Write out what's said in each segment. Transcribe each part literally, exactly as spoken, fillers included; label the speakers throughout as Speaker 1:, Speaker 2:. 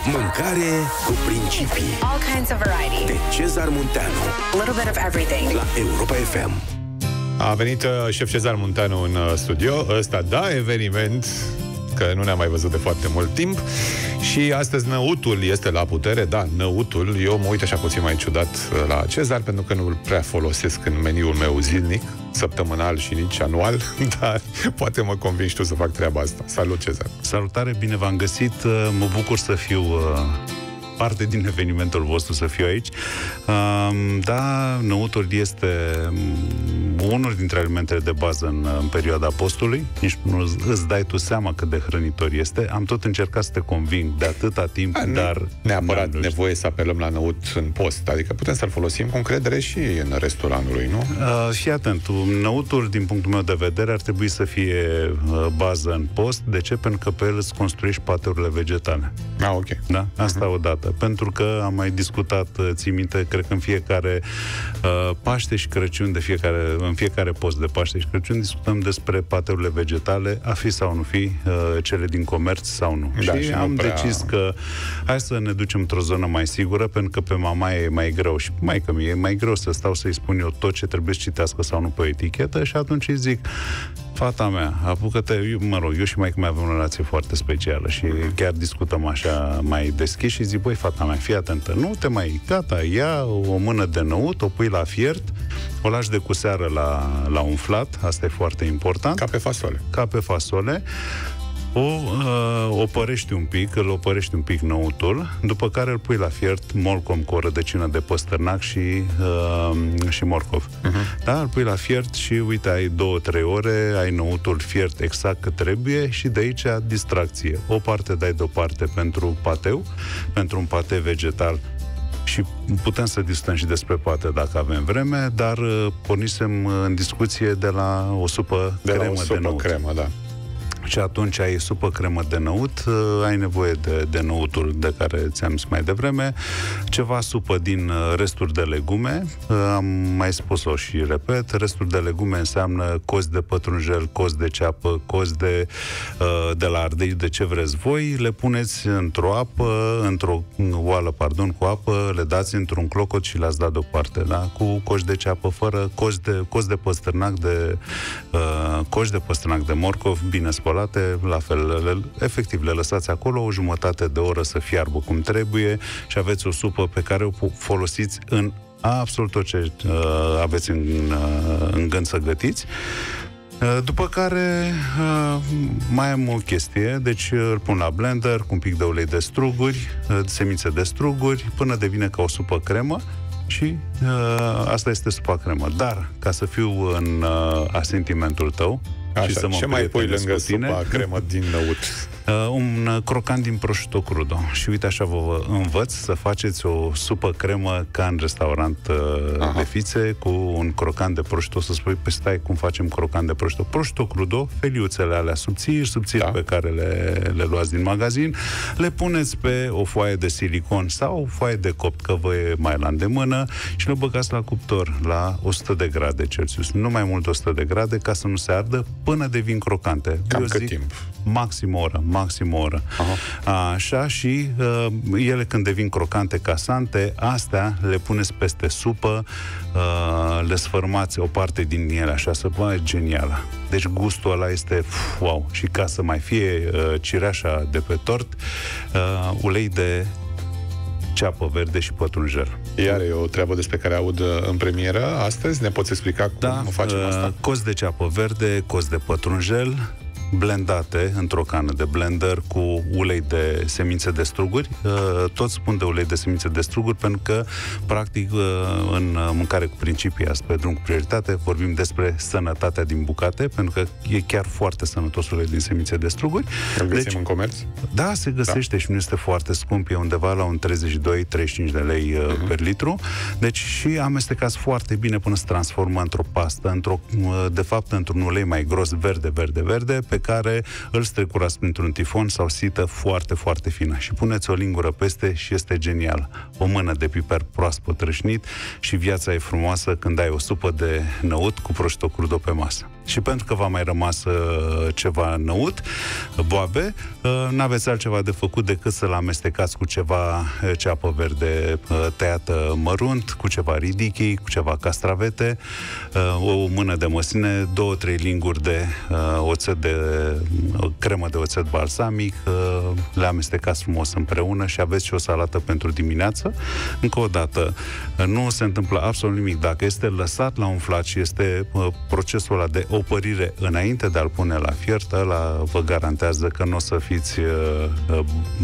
Speaker 1: Mâncare cu principii.
Speaker 2: All kinds of variety.
Speaker 1: De Cezar Munteanu.
Speaker 2: A little bit of everything.
Speaker 1: La Europa F M.
Speaker 3: A venit uh, șef Cezar Munteanu în uh, studio. Ăsta, da, eveniment, că nu ne-am mai văzut de foarte mult timp. Și astăzi năutul este la putere. Da, năutul. Eu mă uit așa puțin mai ciudat uh, la Cezar, pentru că nu-l prea folosesc în meniul meu zilnic, săptămânal și nici anual. Dar poate mă convingi tu să fac treaba asta. Salut, Cezar!
Speaker 4: Salutare, bine v-am găsit. Mă bucur să fiu parte din evenimentul vostru, să fiu aici. Da, năutul este unul dintre alimentele de bază în, în perioada postului. Nici nu îți dai tu seama cât de hrănitor este. Am tot încercat să te conving de atâta timp,
Speaker 3: A,
Speaker 4: dar...
Speaker 3: neapărat nevoie să apelăm la năut în post. Adică putem să-l folosim cu încredere și în restul anului, nu?
Speaker 4: Uh, fii atent, năutul, din punctul meu de vedere, ar trebui să fie uh, bază în post. De ce? Pentru că pe el îți construiești pateurile vegetale.
Speaker 3: Ah, ok.
Speaker 4: Da? Asta uh-huh. odată. Pentru că am mai discutat, ții minte, cred că în fiecare uh, Paște și Crăciun, de fiecare, în fiecare post de Paște și Crăciun, discutăm despre pateurile vegetale, a fi sau nu fi, uh, cele din comerț sau nu.
Speaker 3: Da,
Speaker 4: și,
Speaker 3: și
Speaker 4: am
Speaker 3: prea...
Speaker 4: decis că hai să ne ducem într-o zonă mai sigură, pentru că pe mama e mai greu și maică mie e mai greu să stau să-i spun eu tot ce trebuie să citească sau nu pe o etichetă, și atunci îi zic: fata mea, apucă-te, eu, mă rog, eu și maică mea avem o relație foarte specială și chiar discutăm așa mai deschis și zic: băi, fata mea, fii atentă, nu te mai, gata, ia o mână de năut, o pui la fiert, o lași de cu seară la, la umflat, asta e foarte important.
Speaker 3: Ca pe fasole.
Speaker 4: Ca pe fasole. O uh, opărești un pic, îl opărești un pic năutul, după care îl pui la fiert, molcom cu o rădăcină de păstărnac și, uh, și morcov. Uh-huh. Da? Îl pui la fiert și, uite, ai două, trei ore, ai năutul fiert exact cât trebuie și de aici distracție. O parte dai deoparte pentru pateu, pentru un pate vegetal, și putem să discutăm și despre pate dacă avem vreme, dar uh, pornisem în discuție de la o supă
Speaker 3: de
Speaker 4: cremă
Speaker 3: la o supă
Speaker 4: de năut.
Speaker 3: cremă, da.
Speaker 4: Și atunci ai supă cremă de năut, ai nevoie de, de năutul de care ți-am zis mai devreme, ceva supă din resturi de legume, am mai spus-o și repet, resturi de legume înseamnă cozi de pătrunjel, cozi de ceapă, cozi de, de la ardei, de ce vreți voi, le puneți într-o apă, într-o oală, pardon, cu apă, le dați într-un clocot și le-ați dat deoparte, da? Cu cozi de ceapă, fără cozi de, cozi de păstărnac, de uh, cozi de păstărnac de morcov, bine spălat, la fel, le, efectiv, le lăsați acolo o jumătate de oră să fiarbă cum trebuie și aveți o supă pe care o folosiți în absolut tot ce uh, aveți în, uh, în gând să gătiți. Uh, după care uh, mai am o chestie, deci uh, îl pun la blender cu un pic de ulei de struguri, uh, semințe de struguri, până devine ca o supă cremă. Și uh, asta este supa cremă. Dar, ca să fiu în uh, asentimentul tău,
Speaker 3: așa,
Speaker 4: și să mă
Speaker 3: ce mai pui lângă
Speaker 4: tine,
Speaker 3: supa cremă din năut?
Speaker 4: Uh, un crocant din prosciutto crudo. Și uite, așa vă învăț să faceți o supă cremă ca în restaurant uh, de fițe, cu un crocant de prosciutto. Să spui: pe stai, cum facem crocant de prosciutto? Prosciutto crudo, feliuțele alea subțiri, subțiri, da, pe care le, le luați din magazin, le puneți pe o foaie de silicon sau o foaie de copt, că vă e mai la îndemână, și le băgați la cuptor la o sută de grade Celsius. Nu mai mult de o sută de grade, ca să nu se ardă, până devin crocante.
Speaker 3: Cam
Speaker 4: Eu
Speaker 3: cât
Speaker 4: zic,
Speaker 3: timp?
Speaker 4: Maxim o oră, maxim o oră. Aha. Așa, și uh, ele când devin crocante, casante, astea le puneți peste supă, uh, le sfărmați o parte din ele, așa, să bă, genială. Deci gustul ăla este wow. Și ca să mai fie uh, cireașa de pe tort, uh, ulei de ceapă verde și pătrunjel.
Speaker 3: Iar e o treabă despre care aud în premieră astăzi. Ne poți explica cum
Speaker 4: da,
Speaker 3: facem
Speaker 4: uh,
Speaker 3: asta?
Speaker 4: Cozi de ceapă verde, cozi de pătrunjel, blendate într-o cană de blender cu ulei de semințe de struguri. Tot spun de ulei de semințe de struguri pentru că, practic, în mâncare cu principii, azi pe drum cu prioritate, vorbim despre sănătatea din bucate, pentru că e chiar foarte sănătos ulei din semințe de struguri.
Speaker 3: Îl găsim deci, în comerț?
Speaker 4: Da, se găsește, da, și nu este foarte scump, e undeva la un treizeci și doi treizeci și cinci de lei uh-huh. per litru. Deci și amestecați foarte bine până se transformă într-o pastă, într-o, de fapt, într-un ulei mai gros, verde, verde, verde, pe care îl strecurați printr-un tifon sau sită foarte, foarte fină și puneți o lingură peste și este genial. O mână de piper proaspăt rășnit și viața e frumoasă când ai o supă de năut cu prosciutto crudo pe masă. Și pentru că v-a mai rămas uh, ceva năut, boabe, uh, n-aveți altceva de făcut decât să-l amestecați cu ceva uh, ceapă verde uh, tăiată mărunt, cu ceva ridichi, cu ceva castravete, uh, o mână de măsline, două, trei linguri de uh, oțet de uh, cremă de oțet balsamic, uh, le amestecați frumos împreună și aveți și o salată pentru dimineață. Încă o dată, uh, nu se întâmplă absolut nimic. Dacă este lăsat la umflat și este uh, procesul ăla de opărire înainte de a-l pune la fiert, ăla vă garantează că nu o să fiți uh, uh,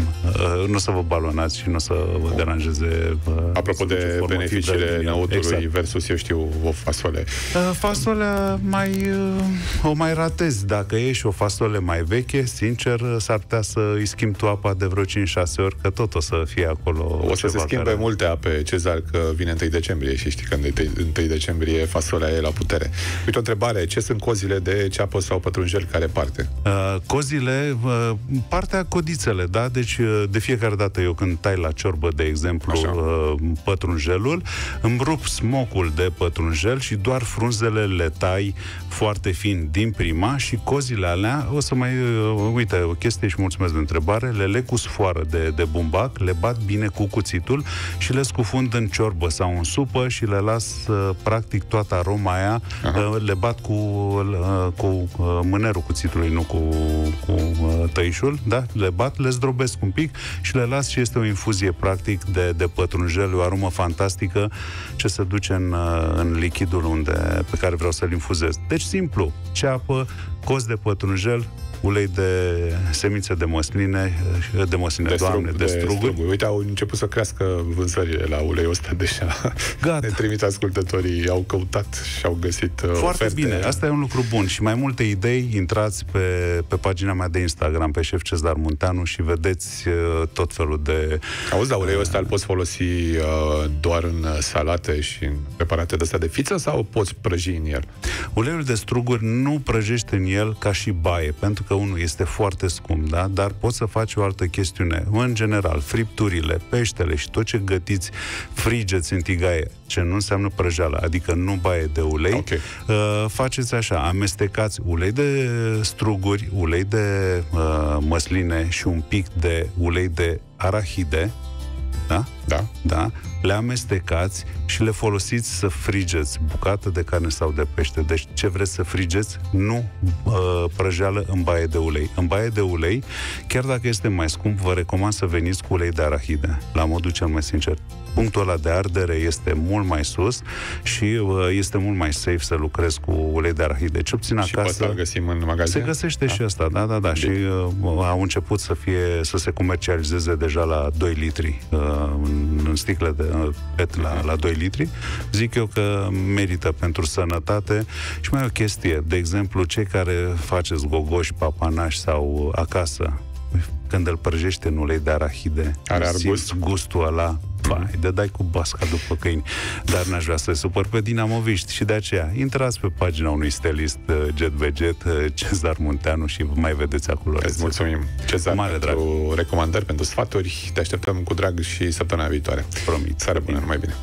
Speaker 4: uh, nu o să vă balonați și nu o să vă deranjeze. Uh,
Speaker 3: Apropo de beneficiile de năutului exact. Versus, eu știu, o fasole.
Speaker 4: Uh, fasolea mai uh, o mai ratezi. Dacă e și o fasole mai veche, sincer, s-ar putea să îi schimbi tu apa de vreo cinci șase ori, că tot o să fie acolo.
Speaker 3: O să se schimbe care... multe ape, Cezar, că vine întâi decembrie și știi că întâi decembrie fasolea e la putere. Uite o întrebare, ce sunt cozile de ceapă sau pătrunjel, care parte?
Speaker 4: Uh, cozile, uh, partea codițele, da? Deci uh, de fiecare dată eu când tai la ciorbă, de exemplu, uh, pătrunjelul, îmi rup smocul de pătrunjel și doar frunzele le tai foarte fin din prima și cozile alea, o să mai, uh, uite, o chestie și mulțumesc de întrebare, le leg cu sfoară de, de bumbac, le bat bine cu cuțitul și le scufund în ciorbă sau în supă și le las uh, practic toată aroma aia, uh, le bat cu, uh, cu uh, mânerul cuțitului, nu cu, cu uh, tăișul, da? Le bat, le zdrobesc un pic și le las și este o infuzie practic de, de pătrunjel, o aromă fantastică ce se duce în, uh, în lichidul unde, pe care vreau să-l infuzez. Deci simplu, ceapă, coz de pătrunjel, ulei de semințe de măsline, de măsline, de doamne, strug, de, de struguri. struguri.
Speaker 3: Uite, au început să crească vânzările la uleiul ăsta deja.
Speaker 4: Gata.
Speaker 3: Ne trimit ascultătorii, au căutat și au găsit
Speaker 4: foarte
Speaker 3: oferte.
Speaker 4: Bine, asta e un lucru bun. Și mai multe idei, intrați pe, pe pagina mea de Instagram, pe Șef Cezar Munteanu și vedeți uh, tot felul de...
Speaker 3: Auzi, dar uleiul ăsta îl poți folosi uh, doar în salate și în preparate de astea de fiță sau poți prăji în el?
Speaker 4: Uleiul de struguri nu prăjește în el ca și baie, pentru că unul este foarte scump, da? Dar poți să faci o altă chestiune. În general, fripturile, peștele și tot ce gătiți, frigeți în tigaie, ce nu înseamnă prăjeală, adică nu baie de ulei, okay. uh, faceți așa, amestecați ulei de struguri, ulei de uh, măsline și un pic de ulei de arahide, da?
Speaker 3: Da.
Speaker 4: Da? Le amestecați și le folosiți să frigeți bucată de carne sau de pește. Deci ce vreți să frigeți, nu uh, prăjeală în baie de ulei. În baie de ulei, chiar dacă este mai scump, vă recomand să veniți cu ulei de arahide, la modul cel mai sincer. Punctul ăla de ardere este mult mai sus și uh, este mult mai safe să lucrezi cu ulei de arahide. Ce obțin acasă...
Speaker 3: Și poate găsim în magazin?
Speaker 4: Se găsește
Speaker 3: da?
Speaker 4: și asta, da, da, da. Bine. Și uh, au început să fie, să se comercializeze deja la doi litri, uh, în, în sticle de uh, pet la, la doi litri. Zic eu că merită pentru sănătate. Și mai o chestie, de exemplu, cei care faceți gogoși, papanași sau acasă, când îl prăjește în ulei de arahide,
Speaker 3: are
Speaker 4: simți gustul ăla, vai, de dai cu basca după câini. Dar n-aș vrea să-i supăr pe dinamoviști și de aceea intrați pe pagina unui stilist jet be jet, Cezar Munteanu, și mai vedeți acolo.
Speaker 3: Îți mulțumim, Cezar,
Speaker 4: mare
Speaker 3: pentru
Speaker 4: drag.
Speaker 3: recomandări, pentru sfaturi. Te așteptăm cu drag și săptămâna viitoare.
Speaker 4: Promit.
Speaker 3: Seară bună, numai bine.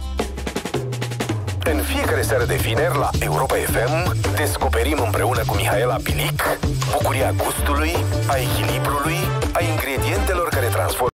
Speaker 1: În fiecare seară de vineri la Europa F M descoperim împreună cu Mihaela Pilic bucuria gustului, a echilibrului, a ingredientelor care transformă